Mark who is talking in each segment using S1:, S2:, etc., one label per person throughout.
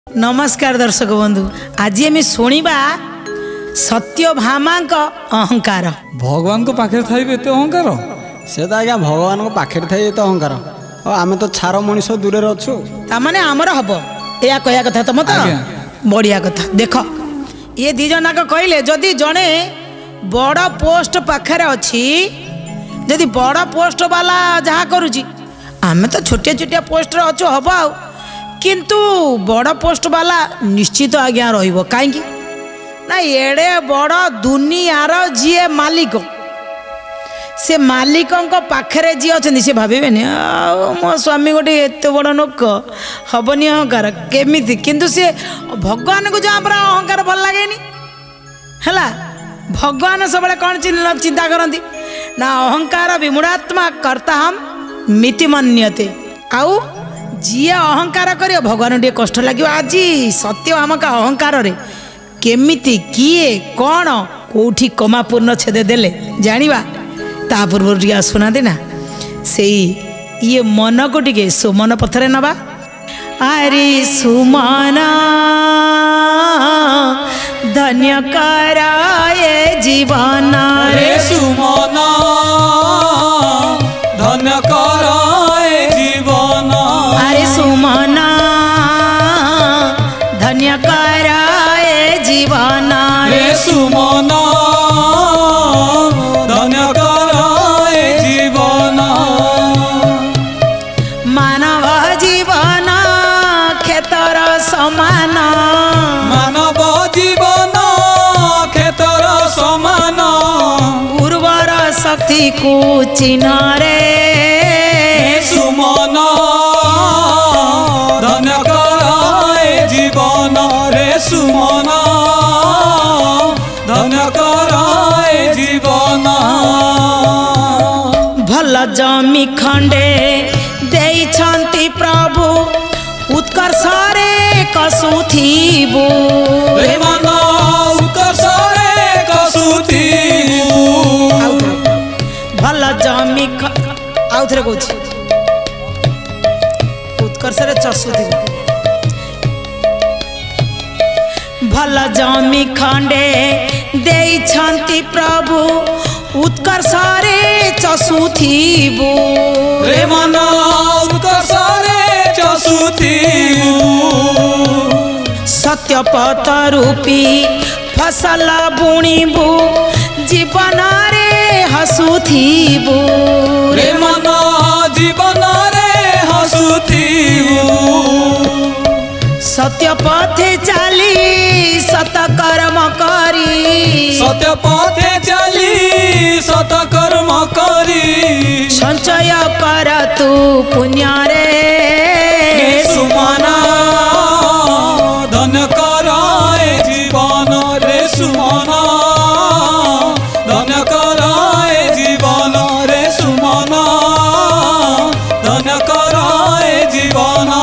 S1: नमस्कार दर्शक बंधु, आज आम शुणा सत्यभामा अहंकार।
S2: भगवान को पाखे थाई एत अहंकार
S3: से तो आज्ञा भगवान को पाखे थाई एत अहंकार आम तो छार मनीष दूर अच्छु
S1: ताने आमर हम या कह कथा तुम तो बढ़िया कथा। देख ये दी जन कहले जदि जड़े बड़ पोस्ट पाखे अच्छी जदि बड़ पोस्ट वाला जहाँ करुच्ची आम तो छोटिया छोटिया पोस्ट अच्छु हम आ किंतु बड़ पोस्ट वाला निश्चित आज्ञा रहिबो काहेकि ना एड़े बड़ दुनियार जी मालिक से मालिकों पाखे जी अच्छा से भावे मो स्वामी गोटे एत बड़ लोक हबनी अहंकार केमिति किंतु से भगवान को जहाँ पर अहंकार भल लगे है भगवान सब कौन चिंता करती ना अहंकार विमूढ़ात्मा कर्ता हम मिति मन्यते आउ जी अहंकार कर भगवान टे कष्ट लगे। आज सत्यभामा का अहंकार रे केमिति किए कौन कौटी कमा पूर्ण छेद देले जानिबा ता पूर्व टिके आसुना देना से ये मन को टिके सुमन पथरे नबा। अरे सुमन धन्य कराए जीवन
S2: रे सुमन धन्य कराए जीवन
S1: अरे सुमन धन्य कराए जीवन
S2: रे सुमन धन्य कराए जीवन
S1: मानव जीवन खेतर समान
S2: मानव जीवन खेतर समान
S1: उर्वर शक्ति को चिन्ह रे
S2: सुमन धन्य कराए जीवन रे सुमन धन्य कराए जीवन
S1: भल जमी खंडे देइछंती प्रभु उत्कर्ष रे कसुथिबु
S2: रे मन उत्कर्ष रे कसुथिबु
S1: भल जमी आउ थे कौच उत्कर्ष रे चसुथिबु भल जमी खंडे देइछंती प्रभु उत्कर्ष रे चसुथिबु
S2: रे मन उत्कर्ष रे चसुथिबु
S1: सत्यपथ रूपी फसल बुणीबु जीवन रे हसुथिबु
S2: रे मन जीवन रे हसुथिबु
S1: सत्य पथे चली सत कर्म करी
S2: सत्य पथे चली सत कर्म करी
S1: संचय कर तू पुण्य रे
S2: सुमन धन्य कराए जीवन रे सुमन धन्य कराए जीवन रे सुमन धन्य कराए जीवन।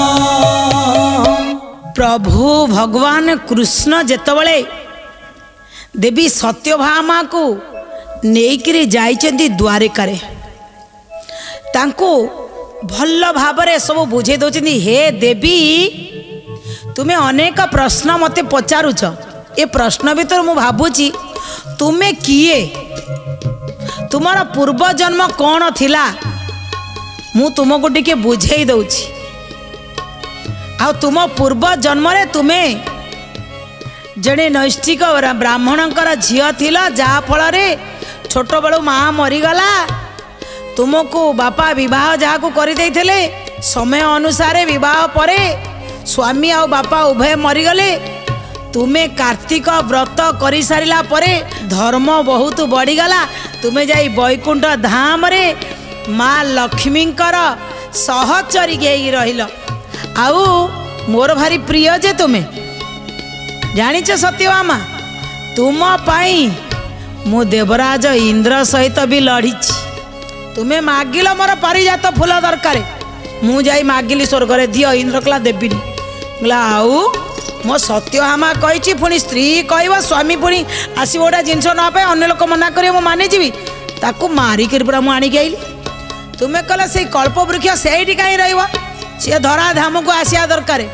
S1: प्रभु भगवान कृष्ण जेतबले देवी सत्यभामा को नेइकरी जाइछन्ती द्वारिका रे तांको भल भाबरे सब बुझे दउछन्ती हे देवी तुम्हें अनेक प्रश्न मते पचारुछ ए प्रश्न भीतर मु भाबुची तुमे किए तुम्हारा पूर्व जन्म कौन थिला मु तुमको टिके बुझेई दउछि आ तुम पूर्व जन्म रे तुम्हें जड़े नैष्ठिक ब्राह्मणकर झील थिला जहा फल रे छोट बड़ू माँ मरीगला तुमको बापा विवाह जहाँ को कर देइथिले समय अनुसार विवाह परे स्वामी आ बापा उभय मरीगले तुम्हें कार्तिक व्रत कर सारा परे धर्म बहुत बढ़ीगला तुम्हें जाई बैकुंठ धाम रे माँ लक्ष्मींकर सहचरी रहिल आउ मोर भारी प्रिय जे तुम्हें जानिच सत्यभामा तुम पाई मु देवराज इंद्र सहित भी लड़ी तुम्हें मागिल मोर पारिजात फूल दरकार मु जाई मागिली स्वर्ग रे दियो इंद्र कला देविनी बोला आउ मो सत्यभामा कही पुणी स्त्री कह स्वामी पुणी आस गोटा जिनस ना पाए अन्य लोक मना कर मानी जी ताकू मारिक पूरा मुझे आणिक आईली तुम्हें कहला से कल्प वृक्ष से कहीं रही सी धराधाम को आसिया दरकार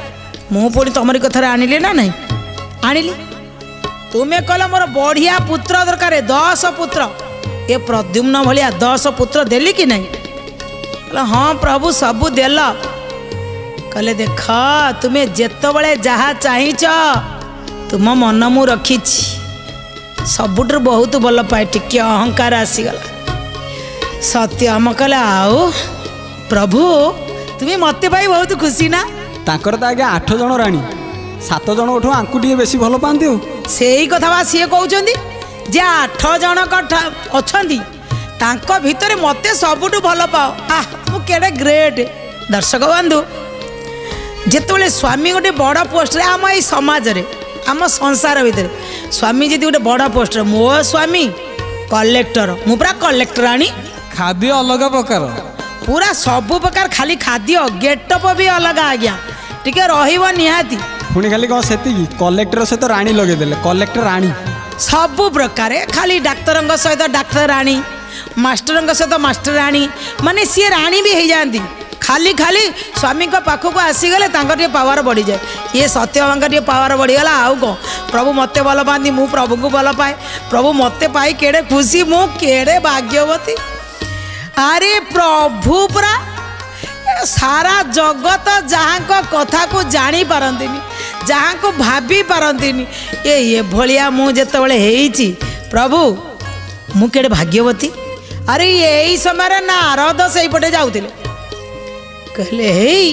S1: मु पुणी तुमरी कथार आनिली ना नहीं आनिली तुम्हें कहल मोर बढ़िया पुत्र दरकार 10 पुत्र ये प्रद्युम्न भलिया 10 पुत्र देली कि नहीं कहला हाँ प्रभु सबू देल कहले देख तुम्हें जेतबले जहाँ चाहिच तुम मन मु रखी सबुठ बहुत भल पाए टिके अहंकार आसीगला सत्य हम कहले आओ प्रभु तुम्हें मत पाई बहुत खुशी ना
S3: ताकर तो आगे 8 जन राणी 7 जन उठो आंकु टे बेसी भल पाती हो
S1: से कथा बा सी कहते जे 8 जन अच्छा भितर मत सबुठ भल पाओ मु केड़े ग्रेट दर्शक बंधु जिते स्वामी गोटे बड़ पोस्ट आम ये समाज रे आम संसार भितर स्वामी जी गोटे बड़ पोस्ट मो स्वामी कलेक्टर मु पूरा कलेक्टर आनी
S2: खाद्य अलग प्रकार
S1: पूरा सबु प्रकार खाली खाद्य गेटअप भी अलग आज्ञा टिके रहिबो निहाती
S3: पुणी खाली कौन से कलेक्टर सहित राणी लगे कलेक्टर राणी
S1: सबु प्रकार खाली डाक्तर सहित डाक्तर राणी मास्टर सहित मास्टर राणी माने सी राणी भी हो जाती खाली खाली स्वामी पाखक आसीगले पावर बढ़ी जाए ये सत्यभामा पावर बढ़ीगला आउ कौन प्रभु मत भल पाती मु प्रभु को भल पाए प्रभु मत पाई केड़े खुशी मु केड़े भाग्यवती अरे प्रभु पूरा सारा जगत जहाँ को कथा को जानी पारंतिनी जहाँ को भाभी पारंतिनी ये भलिया मु जेतबेले प्रभु मु केड़े भाग्यवती अरे यही समय नारद से पटे जाउतिले कहले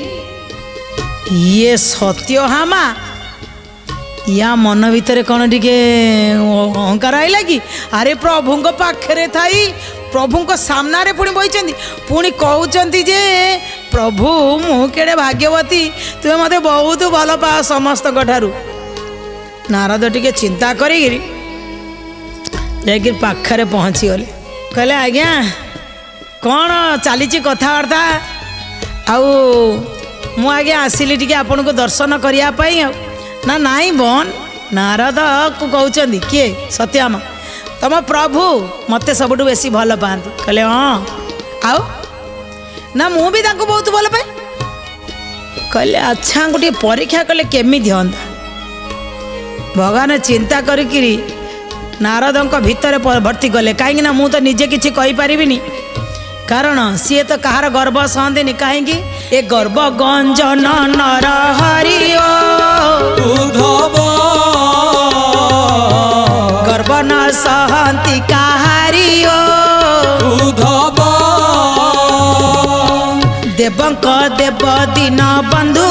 S1: ये सत्यभामा या मन भीतर कौन टिके अहंकार आइला कि अरे प्रभु पाखरे थाई प्रभु सामना रे पुणी बही पुणी कहते जे प्रभु मु केड़े भाग्यवती तुम मत बहुत भल पा समस्त ठारू नारद टिके चिंता करी पाखरे पहुँची गले कहले आज्ञा कौन चली कथबार्ता आउ मु आज्ञा आसिली टिके आपन को दर्शन करने ना नाई बन नारद को कहते किए सत्यभामा तम प्रभु मत सबुठ बेसी भल पाती कहले हाँ आउ ना मु भी बहुत भल पाए कहले अच्छा गोटे परीक्षा कले केमी हंता भगवान चिंता करी नारद भितर भर्ती कले कहीं मु तो निजे किसी कहीपरिनी कारण सी तो कहार गर्व सहंती कहीं ए गर्व गंजन नर हरिओ गर्व न सहंती कहारिओ देवंक देव दीन बंधु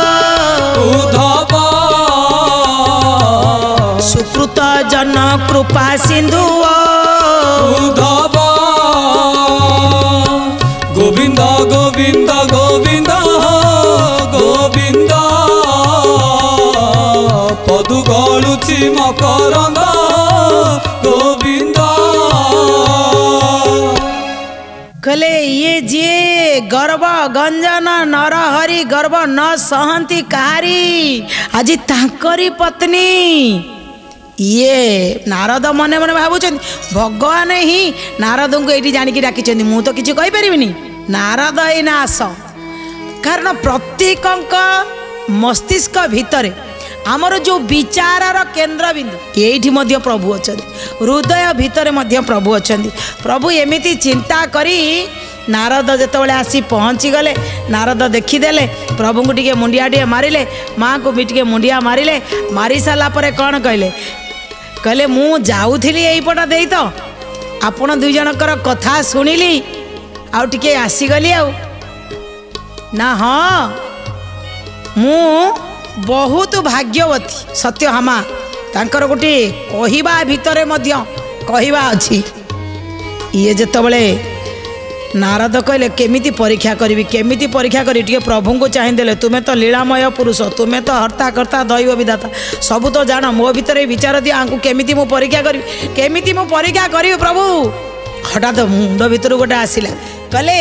S1: सुकृत जन कृपा सिंधु
S2: गोविंद गोविंद गोविंद गोविंद पदु गलुची मकरंद गोविंद
S1: कहले ये जे गर्व गंजन नर हरि गर्व न सहंती कहारी आज तांकरी पत्नी ये नारद मने मने भावुं भगवान ही नारद को ये जानिकी डाकी मु तो किसी कहीपरि नारद ना आस कारण प्रत्येक मस्तिष्क भितर आमर जो विचार केन्द्र बिंदु ये प्रभु अच्छा हृदय भितर प्रभु अच्छा प्रभु एमती चिंता करी नारद जितेबाला आसी पहुँची गले नारद देखीदेले प्रभु को टे मुंडिया टे मारिले माँ को भी टे मुंडिया मारिले मारी सारापर कौन कहले कहले मु जाऊली यहीपट दे तो आपण दुई जनकर कथा शुणिली आउ टिके आसीगली आउ ना हाँ मु बहुत भाग्यवती सत्यभामा तांकर गोटे कहवा भितर कहवा अच्छी ये जितेबले नारद कहले केमिति परीक्षा करी केमिति परीक्षा करी टिके प्रभु को चाहिए तुम्हें तो लीलामय पुरुष तुम्हें तो हर्ता कर्ता दैव विधाता सबू तो जान मो भितर विचार दिया आंकु केमिति मु परीक्षा करी केमिति मु परीक्षा करी प्रभु हठात मुंड भितर गोटे आसिला कहले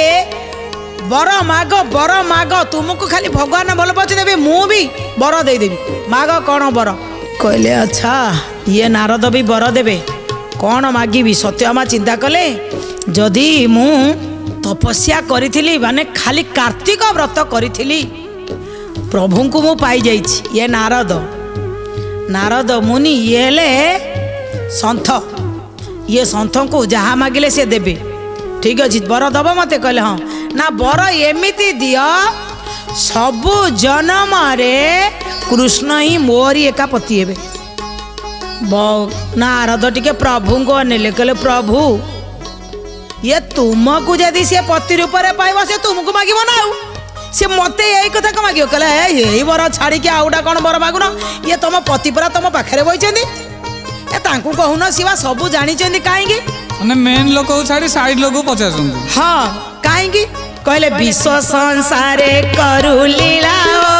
S1: बर माग तुमको खाली भगवान भल पाचे देवे मु भी बर देदेवी माग कौन बर कहले अच्छा ये नारद भी बर देवे कौन मागिबी सत्यभामा चिंता कले जदि मु तपस्या करी माने खाली कार्तिक व्रत करी प्रभु को मु पाई जाइछि। ये नारद नारद मुनि ये हेले सन्थ। ये सन्थ को जहाँ मागिले से देबे। ठीक अच्छे बर दब मते कहले हाँ ना बर एमिति दियो सबु जन्म रे कृष्ण ही मोरी एका पति हेबे। नारद टिके प्रभु को अनेले कहले प्रभु ये तुमको जदि से पति रूप में पाइब से तुमको मागिब ना से मते यही कथा को मागिब कहले यही बर छाड़ी के आउटा कौन बर मागुन ये तुम पति परा तुम पाखे बही कहून सीवा सबू जानी कहीं
S2: माने मेन लोक छाड़ी साइड लोक पचास
S1: हाँ कहीं कहले विश्व संसारे करू लीला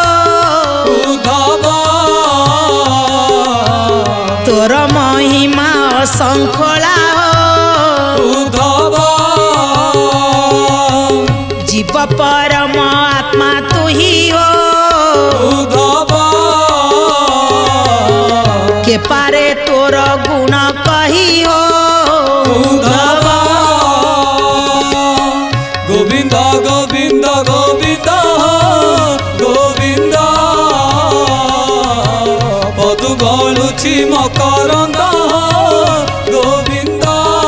S1: तोर महिमा असंखला जीव परम आत्मा तू ही हो के पारे तोर गुण कही हो
S2: गोविंद गोविंद गोविंद गोविंद पदु गलुछि मकरंद गोविंद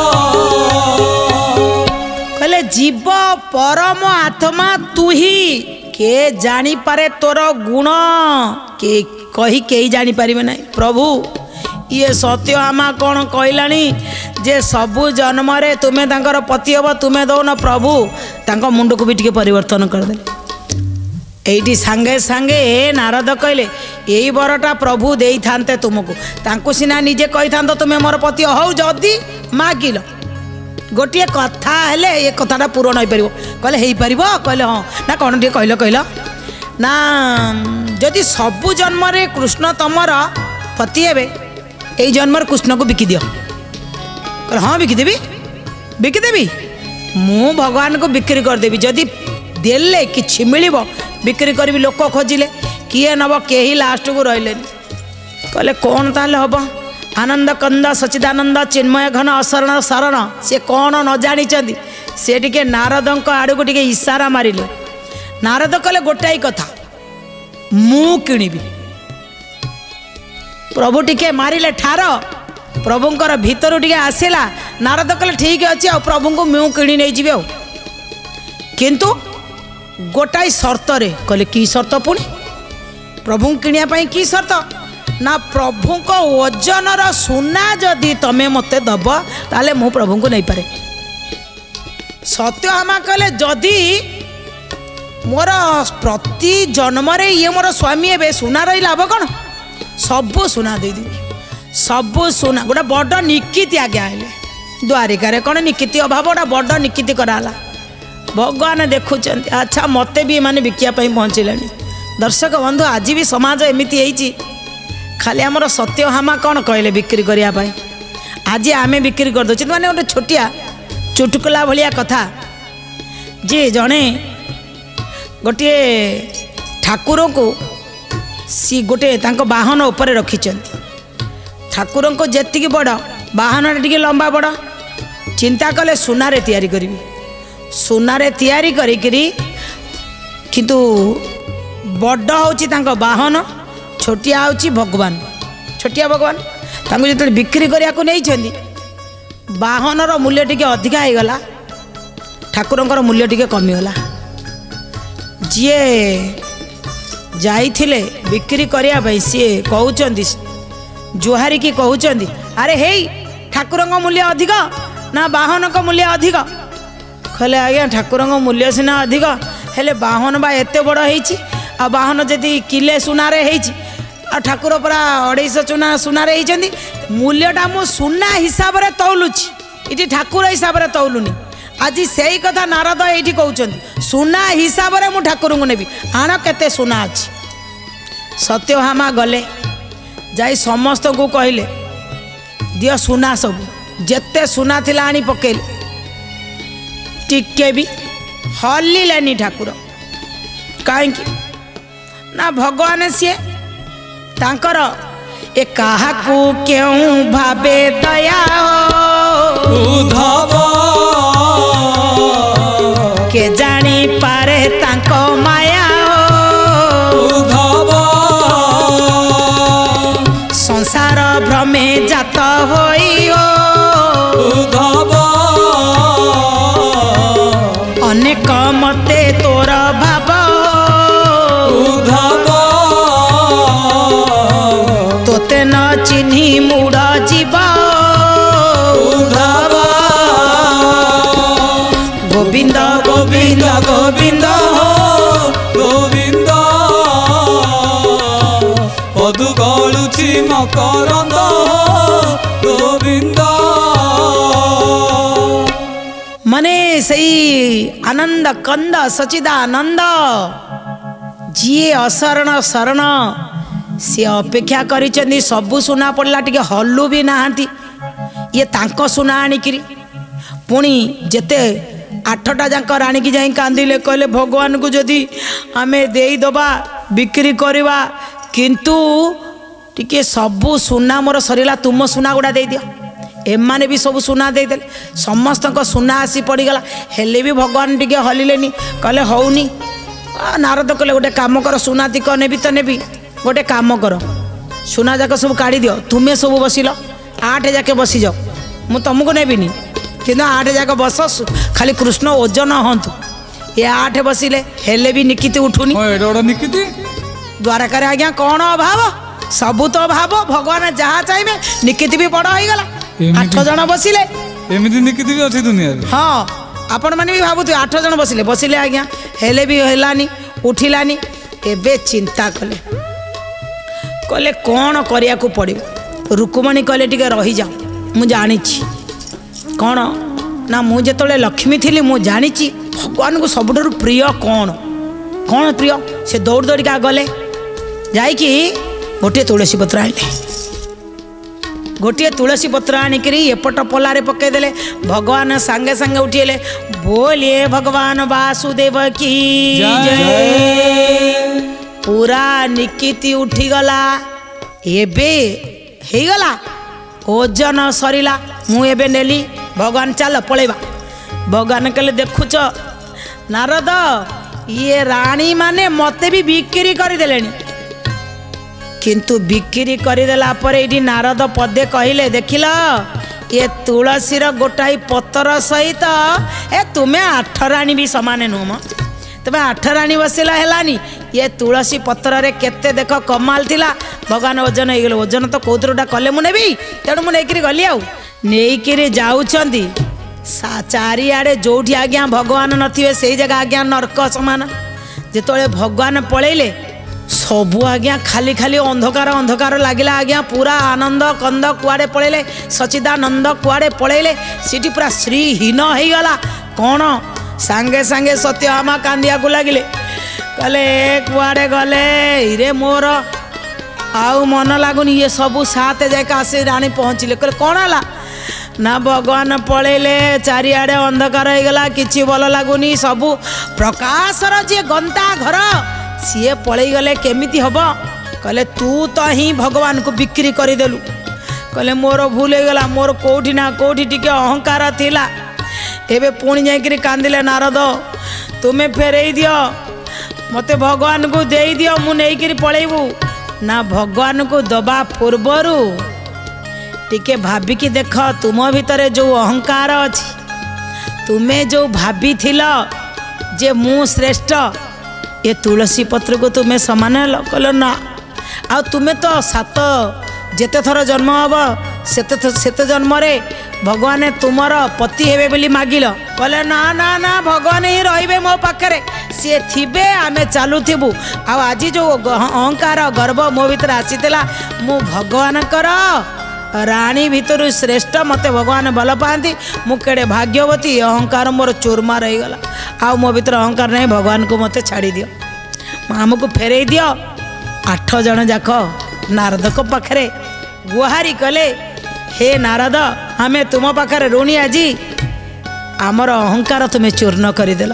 S1: कहले जीव परम आत्मा तू ही के जानी पारे तोर गुण के कही के जानी पारिबे नहीं। प्रभु ये सत्यभामा कौन कहलानी जे सबु जन्म रे तुमे तांकर पति हब तुमे दौन प्रभु तांको मुंड को भी टिके परिवर्तन कर दे। एइटी सांगे सांगे नारद कहले यही बरटा प्रभु देई थांते तुमको तांको सिना निजे कहि थांतो तुमे मोर पति हौ जदी मागिल गोटे कथा हेले ये कथाटा पूरण हो पारिबो कहले हेई पारिबो कहले हां ना कोन टे कहलो कहलो ना जदि सबु जन्म रे कृष्ण तमर पति हेबे एई जन्म रे कृष्ण को बिकी दियो कहले हां बिकी देबी मु भगवान को बिक्री कर देबी जदि देले किछि मिलिबो बिक्री करबी लोक खोजिले किए नब केही लास्ट को रहले कहले कौन ताले हबो आनंद कंद सचिदानंद चिन्मय घन अशरण शरण से कौन न जानी से टिके नारद आड़ को टिके इशारा मारिले नारद कहले गोटाई कथा मु किणिबी प्रभु टिके मारिले ठार प्रभुंकर भीतर टिके आसिला नारद कहले ठीक अच्छे आ प्रभु को मु किणी नहीं जीवे किंतु गोटाई शर्त रे कहले की शर्त पुणी प्रभु किणिया पई की शर्त ना प्रभु को ओजन रो सुना जदि तमे मते दब ताले मु प्रभु को नहीं पारे। सत्यभामा कहले जदि मोर प्रति जन्म रे ये मोर स्वामी एबे सुना रही लाभ कौन सबू सुना दे दी सबू सुना गोटे बड़ निकिति आज्ञा आइले द्वारिका रे कौन निकिति अभाव गोटे बड़ निकिति कराला भगवान देखुं। अच्छा मते भी माने बिकिया पहुँचले दर्शक बंधु आज भी समाज एमती है खाली आमर सत्यभामा कौन कहले बिक्री करने आज आम बिक्री कर दे माने गोटे छोटिया चुटकुला भलिया कथा जे जड़े गोटे ठाकुर को सी गोटे बाहन उपर रखी ठाकुर को जी बड़ बाहन टी लंबा बड़ चिंता कले सुनारे तैयारी करी सुनारे तैयारी करी किंतु बड़ हूँ बाहन छोटिया हूँ भगवान छोटिया भगवान जो बिक्री करने को नहीं बाहन मूल्य टी अधिका हो गला ठाकुर मूल्य टी कमीगला जी जाइथिले बिक्री करने सी कहते जुहारी की कहते अरे हे ठाकुर मूल्य अधिक ना बाहन का मूल्य अधिक कहले आज्ञा ठाकुर मूल्य सीना अधिक हेले बाहन बा एते बड़ आ बाहन जदि किले सुनारे ठाकुर पूरा 250 चुना सुनारे मूल्यटा मु सुना हिसाब से तौलुची ये ठाकुर हिसाब से तौलुनी आज से ही कथा नारद ये कहते सुना हिसाब से मु ठाकुर को नेबी आण केते सुना अच्छी। सत्यभामा गले जाई समस्त को कहले दियो सुना सब जेते सुना थिला आनी पकेले टिके भी हल्लानी ठाकुर कहीं ना भगवान सी तांकर ए काहाकू क्यों भावे दया
S2: उद्धव
S1: के जानी पारे तांको माया
S2: उद्धव
S1: चिन्ही मुड़ जीव गोविंद
S2: गोविंद गोविंद गोविंद पदु गलुची मकरंद गोविंद
S1: मने सही आनंद कंद सचिदानंद जीए अशरण शरण सी अपेक्षा करिचंदी सबु सुना पड़ला टिके हल्लु भी नाहांती ये तांको सुना आनिकिरी पुणी जेते 8टा जाक राणी की जाई कांदिले कहले भगवान को जदि आमे देई दबा बिक्री करवा किंतु टिके सबु सुना मोर सरीला तुम सुना गुड़ा दे दियो एमाने भी सब सुना दे देले समस्त को सुना आसी पड़ीगला हेले भी भगवान टिके हलिलेनी कहले हौनी नारद कहले गोटे काम कर सुना तिक नेबी तो नेबी गोटे काम कर सुना जाक सब काढ़ी दियो तुम्हें सब बसिल 8 जाके बसी जाओ मु तुमको नेबिनी कि 8 जाक बस खाली कृष्ण ओजन हंतु ये 8 बसिले हेले भी निकिति उठुनी
S2: निकिति
S1: द्वारकार आज्ञा कौन अभाव सबू तो अभाव भगवान जहाँ चाहिए निकिति भी बड़ हो गला 8 जन बसिले
S2: एमिति निकिति भी अछि दुनिया रे
S1: हाँ आपण माने भी भाबुत 8 जन बसिले बसिले आज्ञा हेले भी हेलानी उठिलानी एबे चिंता कले कहले कौन करिया को पड़िबो रुक्मणी कहले टिके रही जाओ मु जानी कौन ना मु जेतले लक्ष्मी थी मु जानी भगवान को सबुठारु प्रिय कौन कौन प्रिय से दौड़ दौड़िका गले जाइकी गोटे तुलसी पत्र आइले गोटे तुलसी पत्र आनिकरी एपट पलारे पकईदेले भगवान सांगे सांगे उठिले बोलिए भगवान वासुदेव की जय पूरा निकिति उठीगला एबे हेगला ओजन सरीला मु एबे नेली भगवान चल पळेबा भगवान कहले देखुच नारद ये राणी माने मते भी बिक्री करदेलेनी किंतु बिक्री करदेला पर एठी नारद पदे कहले देखिल ये तुलसीर गोटाई पतर सहित ए तुम्हें 8 राणी भी समान नुह तुम्हें 8 राणी बसिला हेलानी ये तुलसी पत्र रे केते देख कमाल थिला भगवान ओजन हो गले ओजन तो कौतरटा कले मु नेबी तेणु मु नेइकिरी गली आउ नेइकिरी जाउछंती चारिआडे जोठी आज्ञा भगवान नथिबे सेई जगह आज्ञा नरक समान जेतोळे भगवान पळेइले सबु आज्ञा खाली खाली अंधकार अंधकार लगिला आज्ञा पूरा आनंद कंद कुआडे पळेइले सचिदानंद कुआडे पळेइले सिटी पूरा श्रीहीन हो गला कौन सांगे सांगे सत्यभामा कांदिया को लगिले कहले कुआडे गले हिरे मोर आउ मन लागुनी ये सबू साथ जाके आसी राणी पहुँचले कहले कौन है ना भगवान पळेइले चारिआडे अंधकार हो गला किछि भल लागुनी सबू प्रकाशर जे गंता घर सी पलि गले केमिति हब कहले तू तो ही भगवान को बिक्री करदेलु कहले मोर भूल हो गला मोर कोठी ना कोठी टिके अहंकार थिला एबे पुणी जाइकरी कांदिले नारद तुम्हें फेरई दियो मते भगवान को दे दियो मु नेइकरी पळेबू ना भगवान को दबा पूर्वरु टिके भाबिकी देख तुम भितर जो अहंकार अछि तुम्हें जो भाभी थिला जे मु श्रेष्ठ ये तुलसी पत्र को तुम्हें समान कहल ना आ तुम्हें तो 7 जेते थर जन्म हम सेते जन्म रे भगवान तुमर पति हेबे बोली मागिल कहले ना ना ना भगवान ही रहिबे मो पाखरे सी थिबे आमे चालुथिबु आ आज जो अहंकार गर्व मो भीतर आसीला मु भगवान कर राणी भीतर श्रेष्ठ मते भगवान भल पाती मुकेड़े भाग्यवती अहंकार मोर चूरमा रहीगला आ मो भीतर अहंकार नहीं भगवान को मते छाड़ी दियो आमको फेरई दियो 8 जन जाक नारद को पाखरे गुहारी कले हे नारद आमे तुम पाखरे ऋणी आज आमर अहंकार तुम्हें चूर्ण करदेला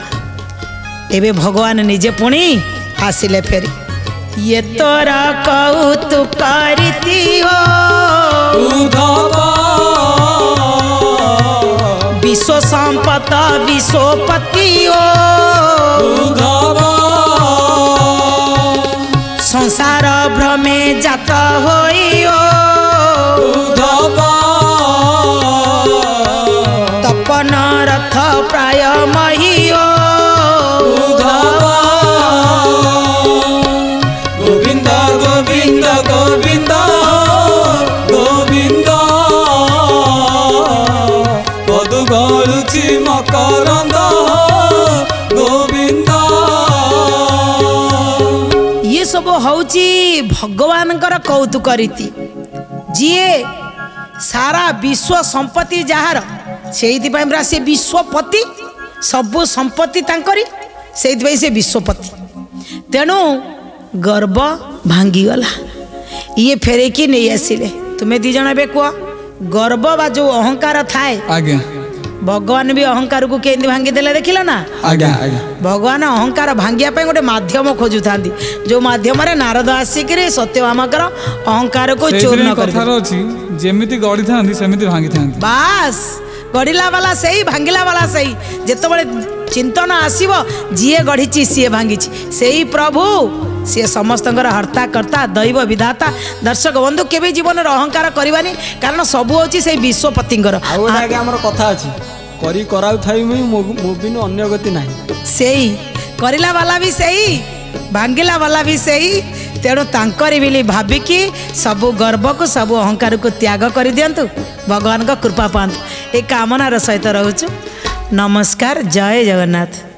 S1: एबे भगवान निजे पुणी आसिले फेरी ये तोरा कौतुक करती हो विश्व संपत विश्वपति हो संसार भ्रमे जात होई हो तपन रथ प्राय मही हो
S2: गोविंद गोविंद गोविंद
S1: हौची भगवानकर कौतुक रीति जीए सारा विश्व संपत्ति जार से से विश्वपति सबु संपत्ति तांकरी से विश्वपति तेणु गर्व भांगीगला ये फेरेकी नहीं आसिले तुम्हें दी जन ए कह गर्व बा जो अहंकार थाए
S2: आज्ञा
S1: भगवान भी अहंकार को केंद्र भांगी देले देखिल ना
S2: आज्ञा आज्ञा
S1: भगवान अहंकार भांगिया गोटे माध्यम खोजुता जो माध्यम नारद आसिक सत्यभामाकर अहंकार को चूर्ण कर
S2: जेमिति गढ़ी था सेमिति भांगी था
S1: बास गढ़िला वाला सही भांगिला वाला सही जितेबाला चिंतन आसव जीए गढ़ी सी भांगी से प्रभु सी समस्त हर्ता कर्ता दैव विधाता दर्शक बंधु केवे जीवन अहंकार करवानी कारण सबू हूँ से विश्वपतिंकर
S3: कथा अच्छी करी कराउ थाई मोबिन अन्य गति नहीं
S1: सही करिला वाला भी सही भांगिला वाला भी सही तेणु तांकरी बिली भाविकी सबु गर्व को सबु अहंकार को त्याग कर दियंतु भगवान का कृपा पांतु ए कामनार सहित रहूचु नमस्कार जय जगन्नाथ।